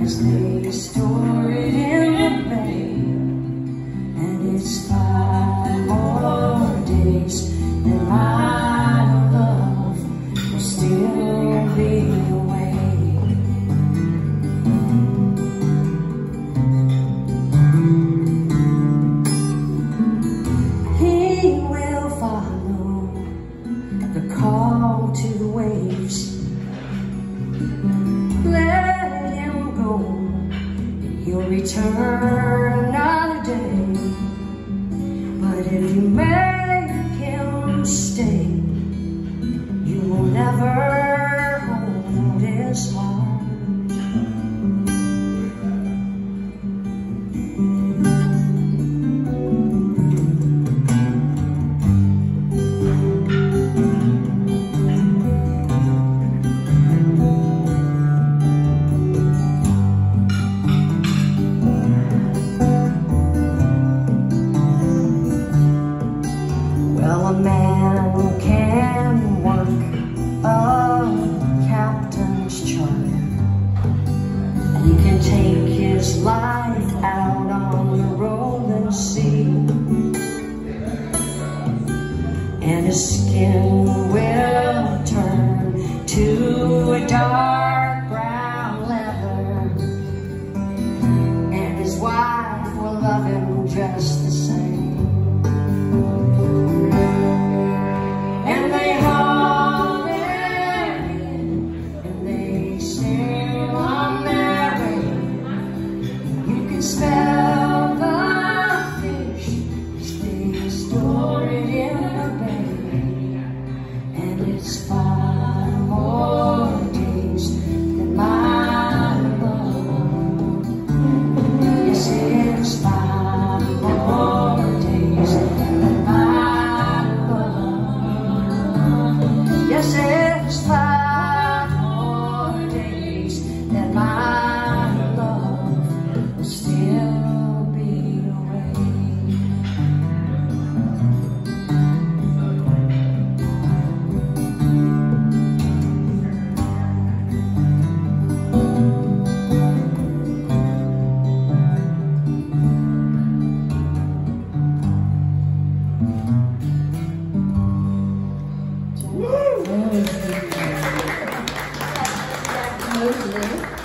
as they store it in the bay. And it's 5 more days, and my love will still be away. He will follow the call to the waves. Let him go, and he'll return another day. But if you make him stay, you will never hold his heart. Well, a man can work a captain's charter, and he can take his life out on the rolling sea, and his skin will turn to a dark brown leather, and his wife will love him just the same. Smell the fish as they store it in the bay. And it's 5 more days than my love. Yes, it's 5 more days than my love. Yes, it's 5 more days than my still be away. Moseley.